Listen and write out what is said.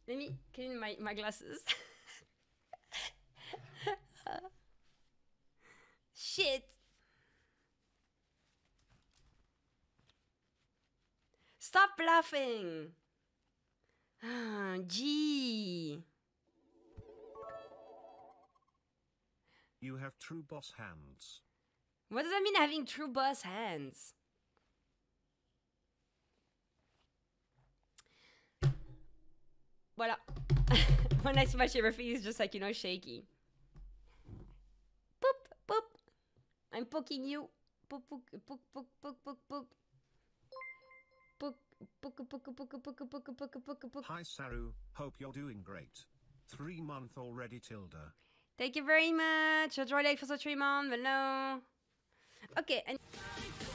Let me clean my glasses. Shit. Stop laughing. Gee. You have true boss hands. What does that mean, having true boss hands? Voilà. When I smash everything, it's just like, you know, shaky. Poop, poop. I'm poking you. Pook, pook, pook, pook, pook, pook, pook. Pook, pook, pook, pook, pook, pook, pook, pook, pook. Hi Saru, hope you're doing great. 3 month already, Tilda. Thank you very much. Enjoy life for the 3 months. Hello. Okay. And